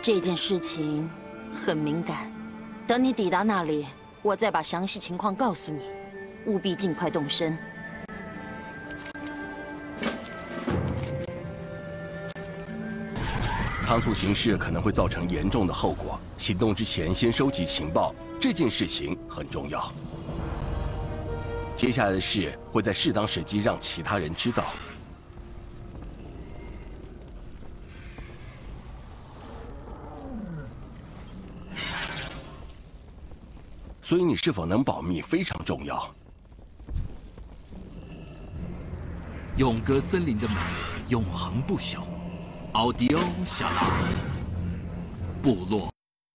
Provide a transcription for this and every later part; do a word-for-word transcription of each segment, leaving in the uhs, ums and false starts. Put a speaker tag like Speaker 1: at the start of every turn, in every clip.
Speaker 1: 这件事情很敏感，等你抵达那里，我再把详细情况告诉你，务必尽快动身。
Speaker 2: 仓促行事可能会造成严重的后果，行动之前先收集情报，这件事情很重要。接下来的事会在适当时机让其他人知道。 所以你是否能保密非常重要。
Speaker 3: 永隔森林的美永恒不朽，奥迪欧夏拉部落。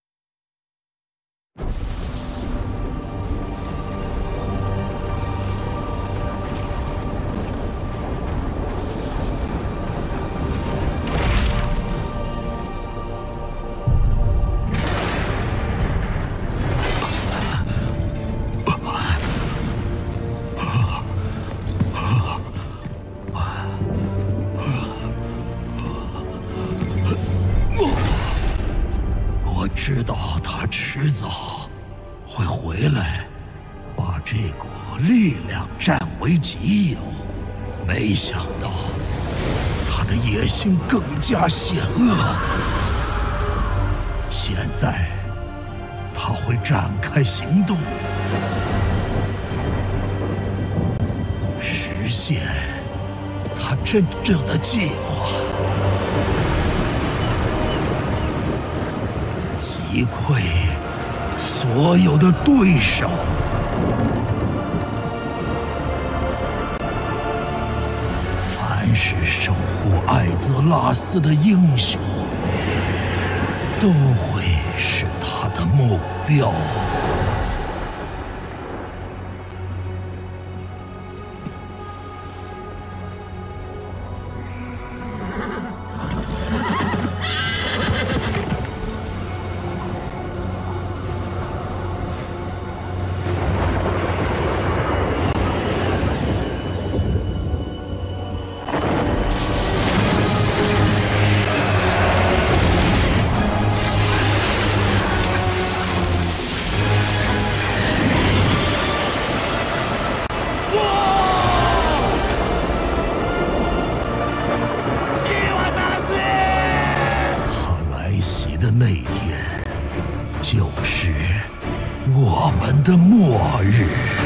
Speaker 4: 知道他迟早会回来，把这股力量占为己有。没想到他的野心更加险恶。现在他会展开行动，实现他真正的计划。 击溃所有的对手。凡是守护艾泽拉斯的英雄，都会是他的目标。 那天，就是我们的末日。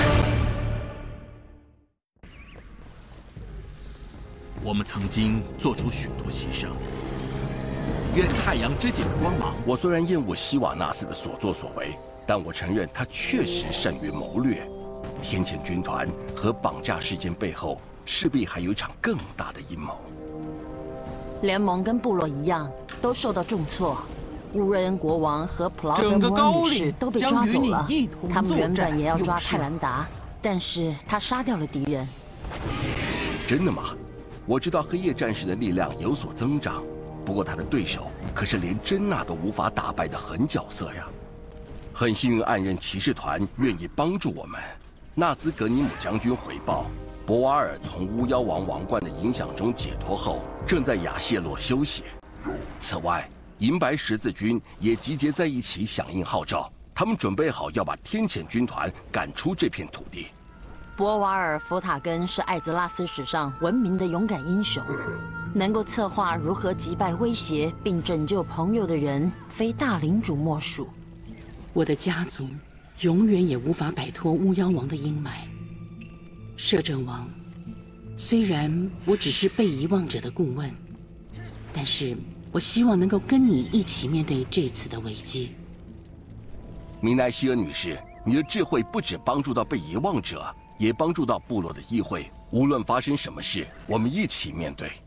Speaker 3: 我们曾经做出许多牺牲，愿太阳之井的光芒。
Speaker 2: 我虽然厌恶希瓦纳斯的所作所为，但我承认他确实善于谋略。天谴军团和绑架事件背后，势必还有一场更大的阴谋。联盟跟部落一样，都受到重挫。 乌瑞恩国王和普劳德摩尔女士都被抓走了。他们原本也要抓泰兰达，但是他杀掉了敌人。真的吗？我知道黑夜战士的力量有所增长，不过他的对手可是连珍娜都无法打败的狠角色呀。很幸运，暗刃骑士团愿意帮助我们。纳兹格尼姆将军回报，博瓦尔从巫妖王王冠的影响中解脱后，正在亚谢洛休息。此外， 银白十字军也集结在一起，响应号召。他们准备好要把天谴军团赶出这片土地。
Speaker 1: 博瓦尔·弗塔根是艾泽拉斯史上闻名的勇敢英雄，能够策划如何击败威胁并拯救朋友的人，非大领主莫属。
Speaker 5: 我的家族永远也无法摆脱巫妖王的阴霾。摄政王，虽然我只是被遗忘者的顾问，但是。 我希望能够跟你一起面对这次的危机。
Speaker 2: 米奈希尔女士，你的智慧不只帮助到被遗忘者，也帮助到部落的议会。无论发生什么事，我们一起面对。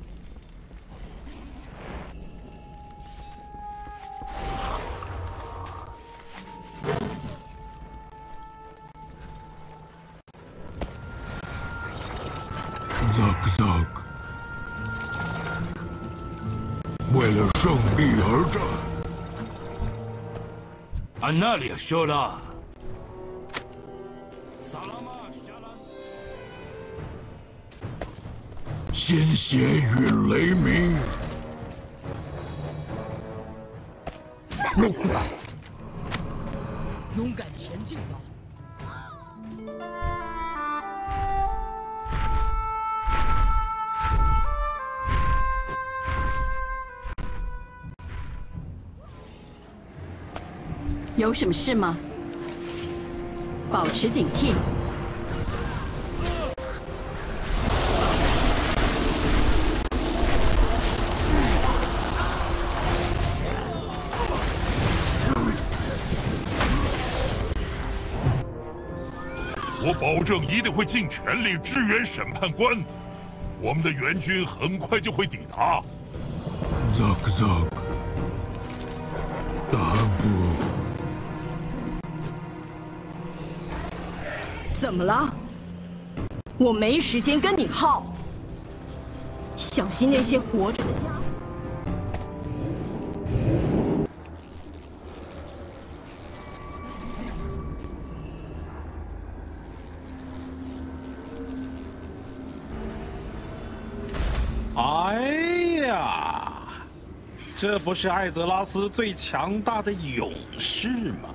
Speaker 6: Zak Zak。 为了胜利而战。安娜里说了。鲜血与雷鸣。
Speaker 5: 勇敢前进吧！
Speaker 7: 有什么事吗？保持警惕。
Speaker 6: 我保证一定会尽全力支援审判官。我们的援军很快就会抵达。Zak Zak， 大布。
Speaker 7: 怎么了？我没时间跟你耗，小心那些活着的家伙。
Speaker 4: 哎呀，这不是艾泽拉斯最强大的勇士吗？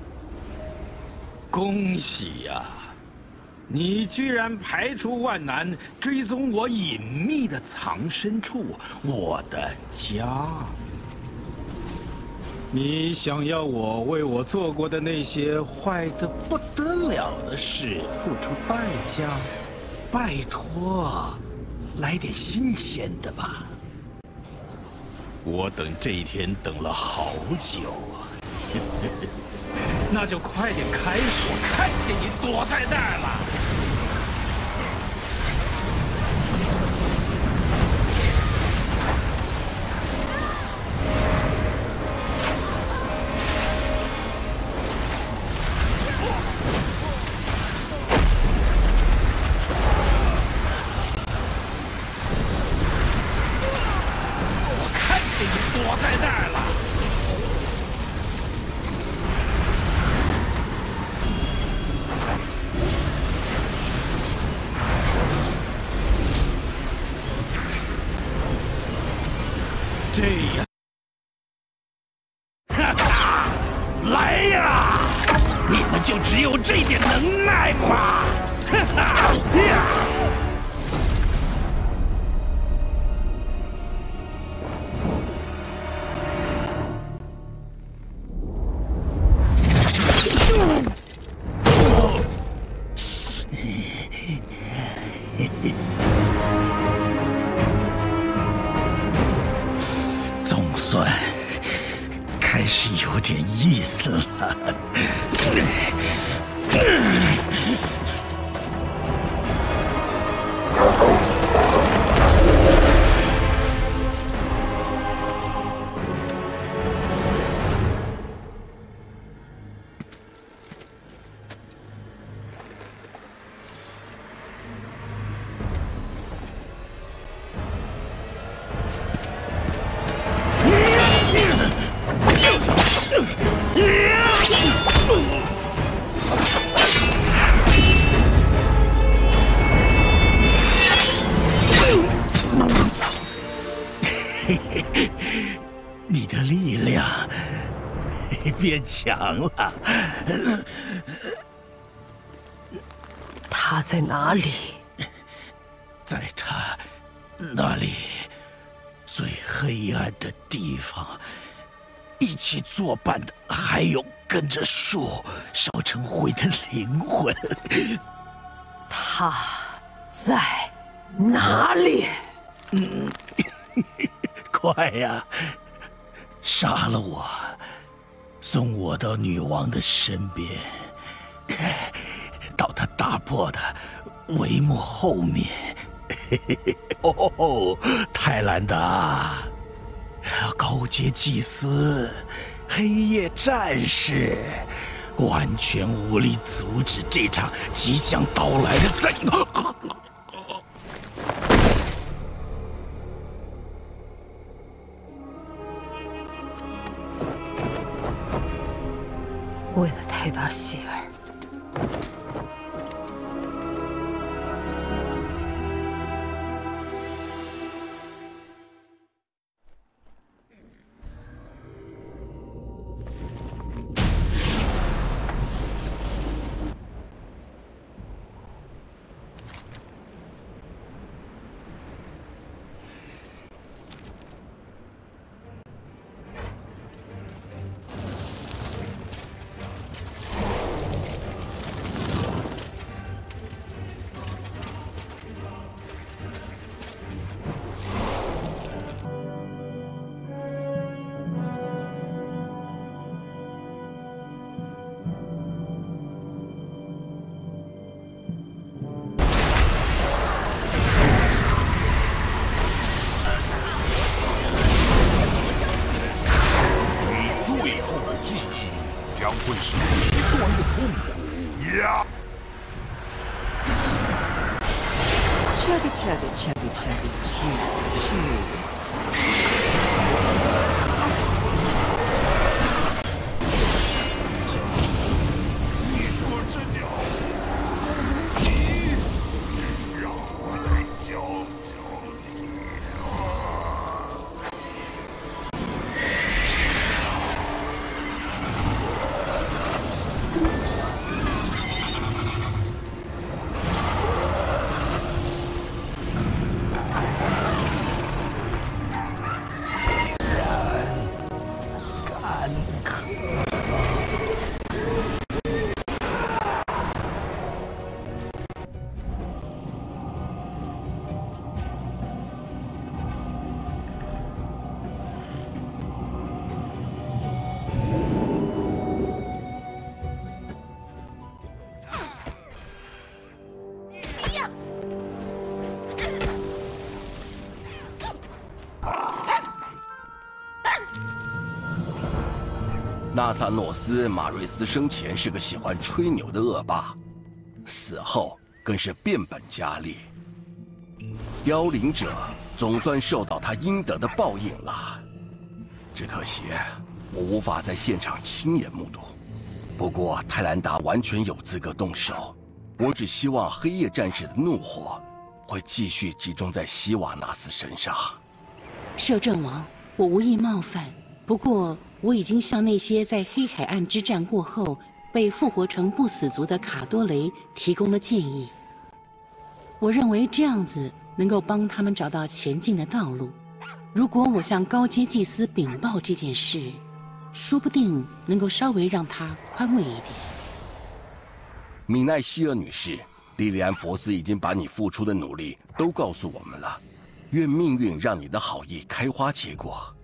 Speaker 4: 恭喜呀！ 你居然排除万难追踪我隐秘的藏身处，我的家。你想要我为我做过的那些坏得不得了的事付出代价？拜托，来点新鲜的吧。我等这一天等了好久啊。那就快点开始！我看见你躲在那儿了。 这样，哈哈，来呀！你们就只有这点能耐吗？哈哈呀！总算开始有点意思了。你的力量变强了。
Speaker 8: 他在哪里？
Speaker 4: 在他那里最黑暗的地方，一起作伴的还有跟着树烧成灰的灵魂。
Speaker 8: 他在哪里？
Speaker 4: 嗯，快呀！杀了我，送我到女王的身边，到她大破的帷幕后面。哦，泰兰达，高阶祭司，黑夜战士，完全无力阻止这场即将到来的灾难。
Speaker 8: 为了泰达希尔，
Speaker 6: 呀！
Speaker 5: chugga chugga chugga chugga choo choo。
Speaker 6: 你说这鸟，你让我来教教你啊！
Speaker 2: 纳萨诺斯·马瑞斯生前是个喜欢吹牛的恶霸，死后更是变本加厉。凋零者总算受到他应得的报应了，只可惜我无法在现场亲眼目睹。不过泰兰达完全有资格动手，我只希望黑夜战士的怒火会继续集中在希瓦纳斯身上。
Speaker 5: 摄政王，我无意冒犯，不过。 我已经向那些在黑海岸之战过后被复活成不死族的卡多雷提供了建议。我认为这样子能够帮他们找到前进的道路。如果我向高阶祭司禀报这件事，说不定能够稍微让他宽慰一点。
Speaker 2: 米奈希尔女士，莉莉安·佛斯已经把你付出的努力都告诉我们了。愿命运让你的好意开花结果。